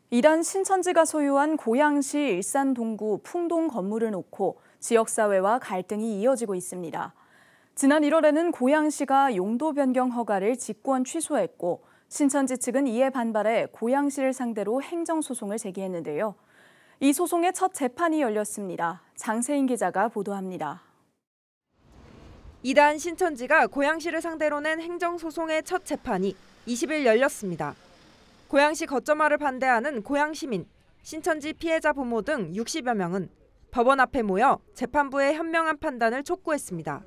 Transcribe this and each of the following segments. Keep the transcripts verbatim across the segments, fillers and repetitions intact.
이단 신천지가 소유한 고양시 일산 동구 풍동 건물을 놓고 지역사회와 갈등이 이어지고 있습니다. 지난 일월에는 고양시가 용도 변경 허가를 직권 취소했고 신천지 측은 이에 반발해 고양시를 상대로 행정소송을 제기했는데요. 이 소송의 첫 재판이 열렸습니다. 장세인 기자가 보도합니다. 이단 신천지가 고양시를 상대로 낸 행정소송의 첫 재판이 이십 일 열렸습니다. 고양시 거점화를 반대하는 고양시민, 신천지 피해자 부모 등 육십여 명은 법원 앞에 모여 재판부의 현명한 판단을 촉구했습니다.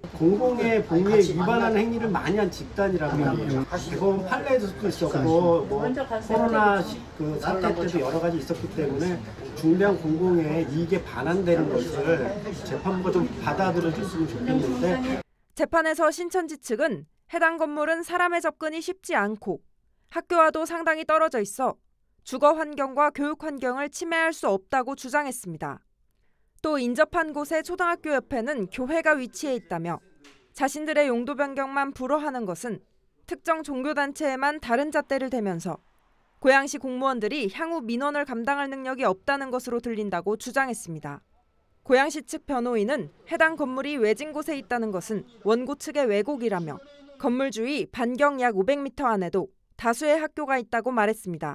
공공의 복리에 위반하는 행위를 많이 한 집단이라고 합니다. 대법원 판례에서도 있었고 뭐 코로나 그 사태 때도 여러 가지 있었기 때문에 중대한 공공의 이익에 반환되는 것을 재판부가 좀 받아들여줬으면 좋겠는데 재판에서 신천지 측은 해당 건물은 사람의 접근이 쉽지 않고 학교와도 상당히 떨어져 있어 주거 환경과 교육 환경을 침해할 수 없다고 주장했습니다. 또 인접한 곳의 초등학교 옆에는 교회가 위치해 있다며 자신들의 용도 변경만 불허하는 것은 특정 종교단체에만 다른 잣대를 대면서 고양시 공무원들이 향후 민원을 감당할 능력이 없다는 것으로 들린다고 주장했습니다. 고양시 측 변호인은 해당 건물이 외진 곳에 있다는 것은 원고 측의 왜곡이라며 건물 주위 반경 약 오백 미터 안에도 다수의 학교가 있다고 말했습니다.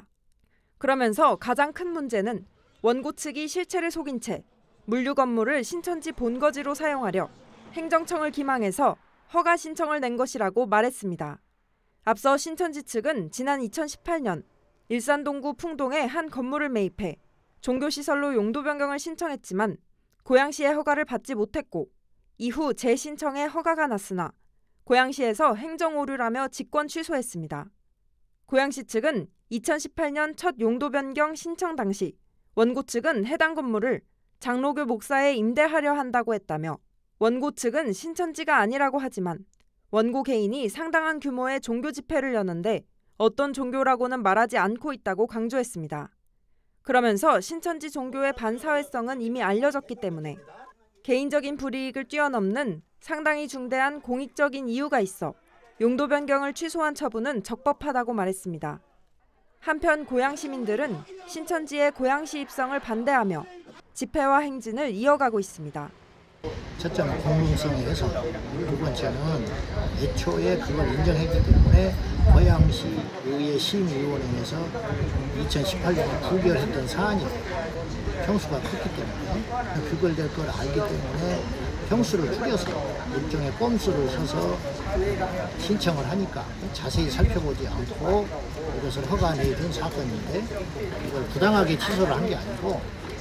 그러면서 가장 큰 문제는 원고 측이 실체를 속인 채 물류 건물을 신천지 본거지로 사용하려 행정청을 기망해서 허가 신청을 낸 것이라고 말했습니다. 앞서 신천지 측은 지난 이천십팔 년 일산 동구 풍동에 한 건물을 매입해 종교시설로 용도 변경을 신청했지만 고양시의 허가를 받지 못했고 이후 재신청에 허가가 났으나 고양시에서 행정오류라며 직권 취소했습니다. 고양시 측은 이천십팔 년 첫 용도 변경 신청 당시 원고 측은 해당 건물을 장로교 목사에 임대하려 한다고 했다며 원고 측은 신천지가 아니라고 하지만 원고 개인이 상당한 규모의 종교 집회를 여는데 어떤 종교라고는 말하지 않고 있다고 강조했습니다. 그러면서 신천지 종교의 반사회성은 이미 알려졌기 때문에 개인적인 불이익을 뛰어넘는 상당히 중대한 공익적인 이유가 있어 용도 변경을 취소한 처분은 적법하다고 말했습니다. 한편 고양 시민들은 신천지의 고양시 입성을 반대하며 집회와 행진을 이어가고 있습니다. 첫째는 공공성에서, 두 번째는 애초에 그걸 인정했기 때문에 고양시의회 심의위원회에서 이천십팔 년에 부결했던 사안이 평수가 컸기 때문에 부결될 걸 알기 때문에 평수를 줄여서 일종의 꼼수를 서서 신청을 하니까 자세히 살펴보지 않고 이것을 허가내준 사건인데 이걸 부당하게 취소를 한 게 아니고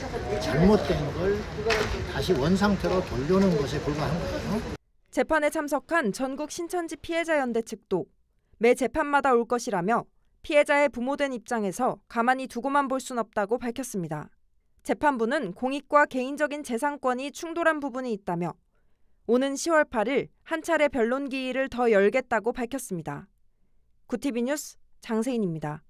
잘못된 걸 다시 원상태로 돌려놓은 것에 불과한 거예요. 재판에 참석한 전국 신천지 피해자연대 측도 매 재판마다 올 것이라며 피해자의 부모된 입장에서 가만히 두고만 볼 순 없다고 밝혔습니다. 재판부는 공익과 개인적인 재산권이 충돌한 부분이 있다며 오는 시월 팔일 한 차례 변론 기일을 더 열겠다고 밝혔습니다. 구티비 뉴스 장세인입니다.